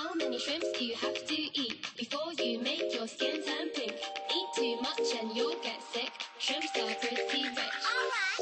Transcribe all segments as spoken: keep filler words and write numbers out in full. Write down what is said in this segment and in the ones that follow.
How many shrimps do you have to eat before you make your skin turn pink? Eat too much and you'll get sick. Shrimps are pretty rich. Alright.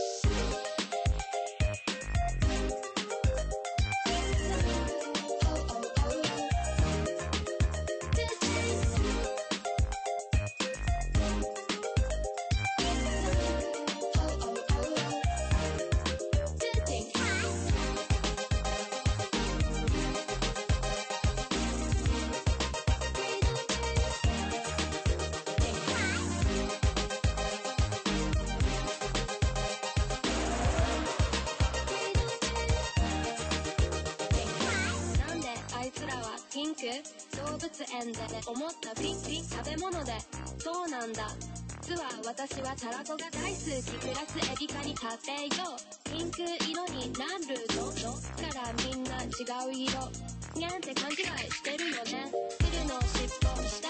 ピンク動物園で思ったピンピン食べ物でそうなんだ実は私はタラコが大好きプラスエビカニ食べようピンク色になるのどっからみんな違う色にゃんって勘違いしてるよね鶴の尻尾下